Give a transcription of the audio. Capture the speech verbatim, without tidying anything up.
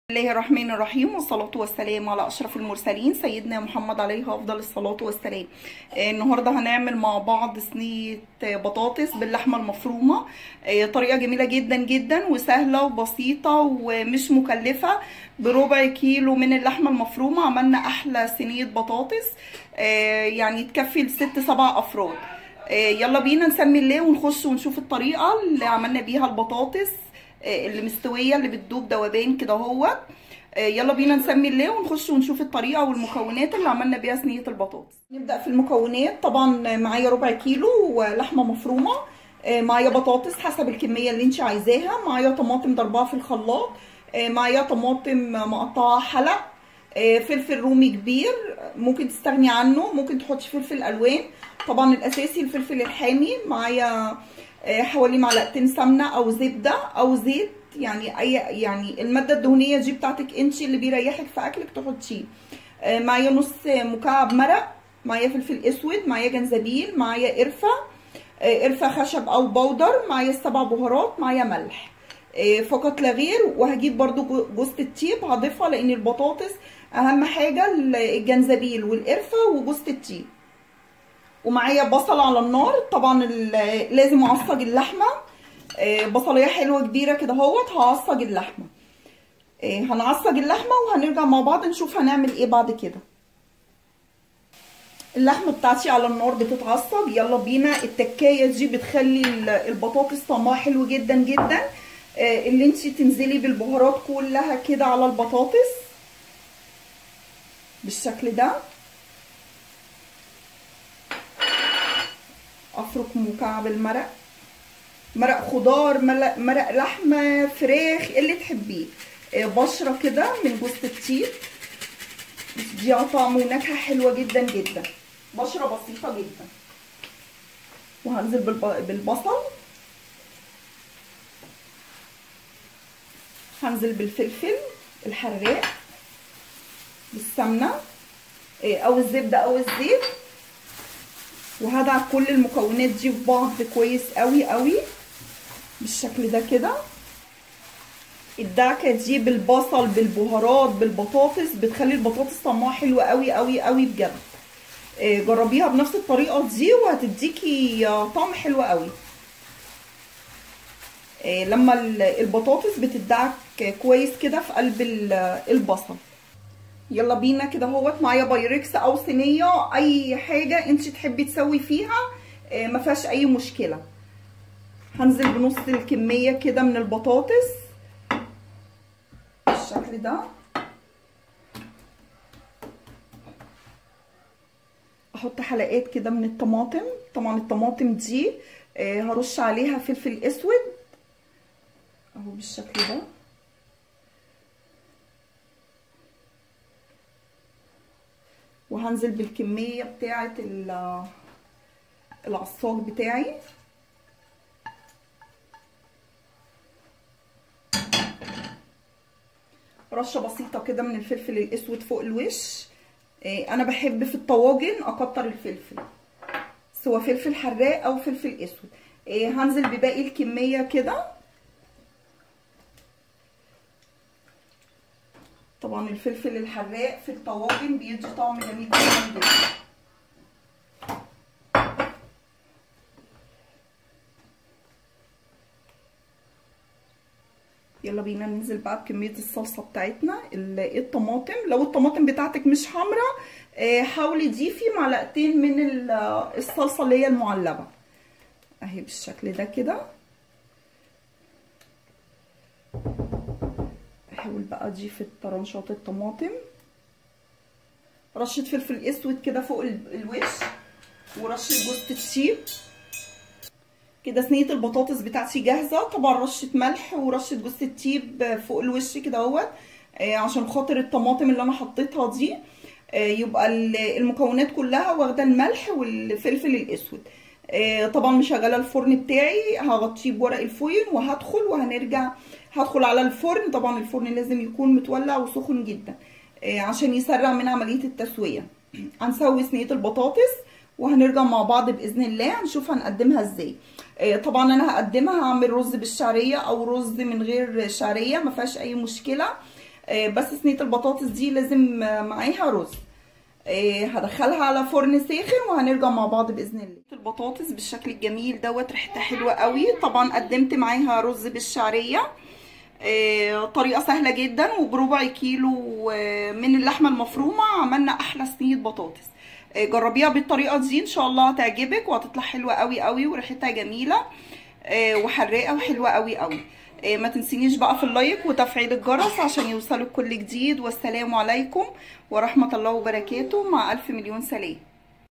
بسم الله الرحمن الرحيم، والصلاة والسلام على أشرف المرسلين سيدنا محمد عليه أفضل الصلاة والسلام. آه النهاردة هنعمل مع بعض صينية بطاطس باللحمة المفرومة. آه طريقة جميلة جدا جدا وسهلة وبسيطة ومش مكلفة. بربع كيلو من اللحمة المفرومة عملنا أحلى صينية بطاطس، آه يعني تكفي لست سبع أفراد. آه يلا بينا نسمي الله ونخش ونشوف الطريقة اللي عملنا بيها البطاطس اللي مستويه اللي بتدوب دوبان كده اهوت. يلا بينا نسمي الله ونخش ونشوف الطريقه والمكونات اللي عملنا بيها صينيه البطاطس. نبدا في المكونات. طبعا معايا ربع كيلو لحمه مفرومه، معايا بطاطس حسب الكميه اللي انت عايزاها، معايا طماطم ضربها في الخلاط، معايا طماطم مقطعه حلق، فلفل رومي كبير ممكن تستغني عنه، ممكن تحطي فلفل الوان. طبعا الاساسي الفلفل الحامي. معايا حوالي معلقتين سمنه او زبده او زيت، يعني اي يعني الماده الدهنيه دي بتاعتك انت اللي بيريحك في اكلك تحطيه. معايا نص مكعب مرق، معايا فلفل اسود، معايا جنزبيل، معايا قرفه قرفه خشب او بودر، معايا السبع بهارات، معايا ملح فقط لا غير. وهجيب برضو جوزة الطيب هضيفها لان البطاطس اهم حاجه الجنزبيل والقرفه وجوزة الطيب. ومعايا بصل على النار. طبعا لازم اعصج اللحمه، بصليه حلوه كبيره كده اهوت هعصج اللحمه. هنعصج اللحمه وهنرجع مع بعض نشوف هنعمل ايه بعد كده. اللحمه بتاعتي على النار بتتعصج. يلا بينا. التكايه دي بتخلي البطاطس طعمها حلو جدا جدا، اللي انت تنزلي بالبهارات كلها كده على البطاطس بالشكل ده. افرك مكعب المرق، مرق خضار، مرق لحمه، فراخ، اللي تحبيه. بشره كده من جوز الطيب بتديها طعم ونكهه حلوه جدا جدا. بشره بسيطه جدا. وهنزل بالبصل، هنزل بالفلفل الحراق، بالسمنه او الزبده او الزيت، وهدعك كل المكونات دي في بعض كويس قوي قوي بالشكل ده كده. الدعكه دي بالبصل بالبهارات بالبطاطس بتخلي البطاطس طعمها حلو قوي قوي قوي بجد. جربيها بنفس الطريقه دي وهتديكي طعم حلو قوي لما البطاطس بتدعك كويس كده في قلب البصل. يلا بينا كده اهوت. معايا بايركس او صينيه، اي حاجه انت تحبي تسوي فيها ما فيهاش اي مشكله. هنزل بنص الكميه كده من البطاطس بالشكل ده. احط حلقات كده من الطماطم. طبعا الطماطم دي هرش عليها فلفل اسود اهو بالشكل ده. وهنزل بالكميه بتاعه العصاج بتاعي. رشه بسيطه كده من الفلفل الاسود فوق الوش. انا بحب في الطواجن اكتر الفلفل، سواء فلفل حراق او فلفل اسود. هنزل بباقي الكميه كده. طبعا الفلفل الحراق في الطواجن بيدي طعم جميل جدا جدا. يلا بينا ننزل بقى بكميه الصلصه بتاعتنا. الطماطم لو الطماطم بتاعتك مش حمراء حاولي ضيفي معلقتين من الصلصه اللي هي المعلبه اهي بالشكل ده كده. احاول بقى اضيف طرنشات الطماطم، رشه فلفل اسود كده فوق الوش، ورشه جوز الطيب كده. صينيه البطاطس بتاعتي جاهزه. طبعا رشه ملح ورشه جوز الطيب فوق الوش كده اهوت عشان خاطر الطماطم اللي انا حطيتها دي يبقى المكونات كلها واخده الملح والفلفل الاسود. طبعا مشغله الفرن بتاعي هغطيه بورق الفويل وهدخل وهنرجع. هدخل على الفرن. طبعا الفرن لازم يكون متولع وسخن جدا عشان يسرع من عمليه التسويه. هنسوي صينيه البطاطس وهنرجع مع بعض باذن الله هنشوف هنقدمها ازاي. طبعا انا هقدمها هعمل رز بالشعريه او رز من غير شعريه ما فيهاش اي مشكله. بس صينيه البطاطس دي لازم معاها رز. هدخلها على فرن ساخن وهنرجع مع بعض باذن الله. البطاطس بالشكل الجميل دوت، ريحتها حلوه قوي. طبعا قدمت معاها رز بالشعريه، طريقه سهله جدا، وبربع كيلو من اللحمه المفرومه عملنا احلى صينيه بطاطس. جربيها بالطريقه دي ان شاء الله هتعجبك وهتطلع حلوه قوي قوي وريحتها جميله وحراقه وحلوه قوي قوي. ما تنسينيش بقى في اللايك وتفعيل الجرس عشان يوصلك كل جديد. والسلام عليكم ورحمه الله وبركاته، مع الف مليون سلام.